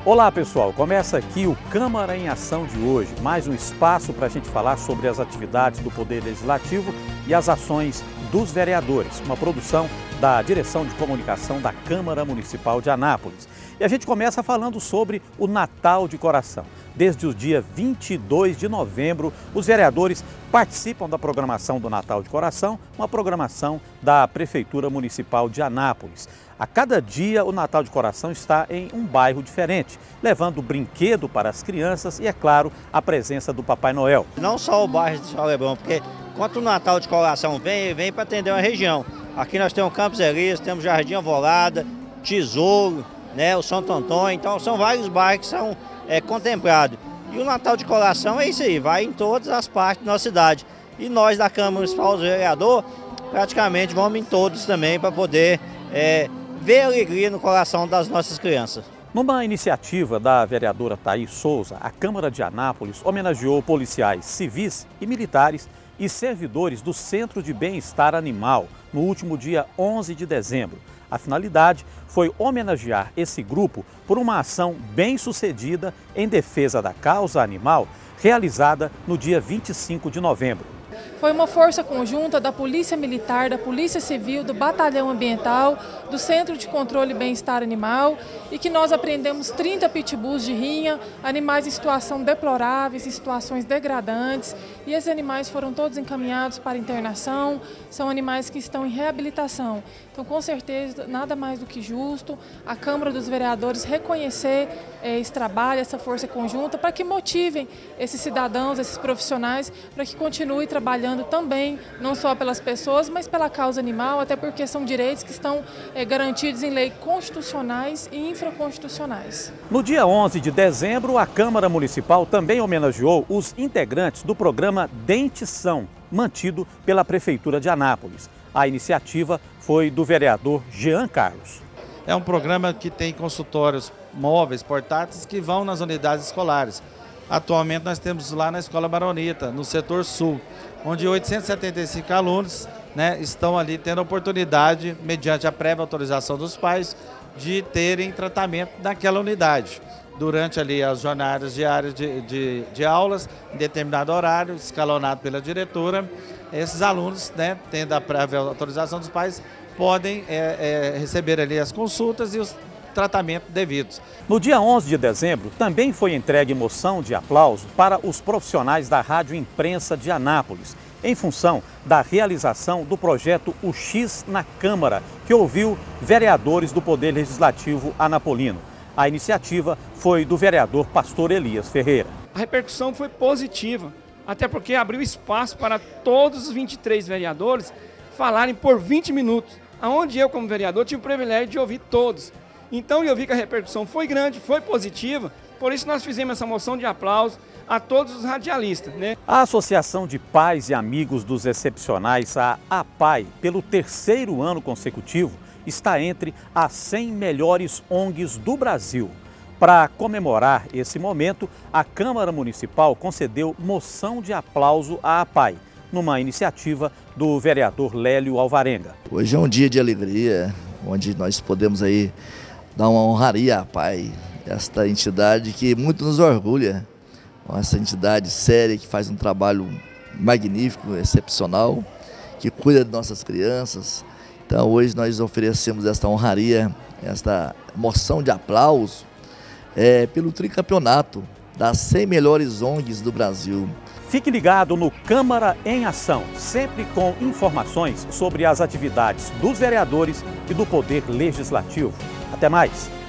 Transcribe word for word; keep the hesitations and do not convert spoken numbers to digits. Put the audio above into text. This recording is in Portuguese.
Olá pessoal, começa aqui o Câmara em Ação de hoje, mais um espaço para a gente falar sobre as atividades do Poder Legislativo e as ações dos vereadores, uma produção da Direção de Comunicação da Câmara Municipal de Anápolis. E a gente começa falando sobre o Natal de Coração. Desde o dia vinte e dois de novembro, os vereadores participam da programação do Natal de Coração, uma programação da Prefeitura Municipal de Anápolis. A cada dia, o Natal de Coração está em um bairro diferente, levando brinquedo para as crianças e, é claro, a presença do Papai Noel. Não só o bairro de São Lebrão, porque quando o Natal de Coração vem, vem para atender uma região. Aqui nós temos Campos Elíseos, temos Jardim Alvorada, Tesouro, né, o Santo Antônio, então são vários bairros que são é, contemplados. E o Natal de Coração é isso aí, vai em todas as partes da nossa cidade. E nós da Câmara Municipal, os vereadores, praticamente vamos em todos também para poder é, ver a alegria no coração das nossas crianças. Numa iniciativa da vereadora Thaís Souza, a Câmara de Anápolis homenageou policiais civis e militares e servidores do Centro de Bem-Estar Animal no último dia onze de dezembro. A finalidade foi homenagear esse grupo por uma ação bem-sucedida em defesa da causa animal, realizada no dia vinte e cinco de novembro. Foi uma força conjunta da Polícia Militar, da Polícia Civil, do Batalhão Ambiental, do Centro de Controle e Bem-Estar Animal e que nós apreendemos trinta pitbulls de rinha, animais em situação deploráveis, em situações degradantes, e esses animais foram todos encaminhados para internação, são animais que estão em reabilitação. Então, com certeza, nada mais do que justo a Câmara dos Vereadores reconhecer eh, esse trabalho, essa força conjunta, para que motivem esses cidadãos, esses profissionais, para que continuem trabalhando também, não só pelas pessoas, mas pela causa animal, até porque são direitos que estão é, garantidos em leis constitucionais e infraconstitucionais. No dia onze de dezembro, a Câmara Municipal também homenageou os integrantes do programa Dentição, mantido pela Prefeitura de Anápolis. A iniciativa foi do vereador Jean Carlos. É um programa que tem consultórios móveis, portáteis, que vão nas unidades escolares. Atualmente nós temos lá na Escola Baronita, no setor sul, onde oitocentos e setenta e cinco alunos né, estão ali tendo a oportunidade, mediante a prévia autorização dos pais, de terem tratamento naquela unidade. Durante ali as jornadas diárias de, de, de aulas, em determinado horário, escalonado pela diretora, esses alunos, né, tendo a prévia autorização dos pais, podem é, é, receber ali as consultas e os tratamentos devidos. No dia onze de dezembro, também foi entregue moção de aplauso para os profissionais da Rádio Imprensa de Anápolis, em função da realização do projeto O X na Câmara, que ouviu vereadores do Poder Legislativo anapolino. A iniciativa foi do vereador Pastor Elias Ferreira. A repercussão foi positiva, até porque abriu espaço para todos os vinte e três vereadores falarem por vinte minutos, onde eu, como vereador, tive o privilégio de ouvir todos. Então eu vi que a repercussão foi grande, foi positiva, por isso nós fizemos essa moção de aplauso a todos os radialistas, né? A Associação de Pais e Amigos dos Excepcionais, a APAI, pelo terceiro ano consecutivo, está entre as cem melhores O N Gs do Brasil. Para comemorar esse momento, a Câmara Municipal concedeu moção de aplauso à APAI, numa iniciativa do vereador Lélio Alvarenga. Hoje é um dia de alegria, onde nós podemos aí dar uma honraria à APAI, esta entidade que muito nos orgulha, essa entidade séria que faz um trabalho magnífico, excepcional, que cuida de nossas crianças. Então hoje nós oferecemos esta honraria, esta moção de aplauso é, pelo tricampeonato das cem melhores O N Gs do Brasil. Fique ligado no Câmara em Ação, sempre com informações sobre as atividades dos vereadores e do Poder Legislativo. Até mais!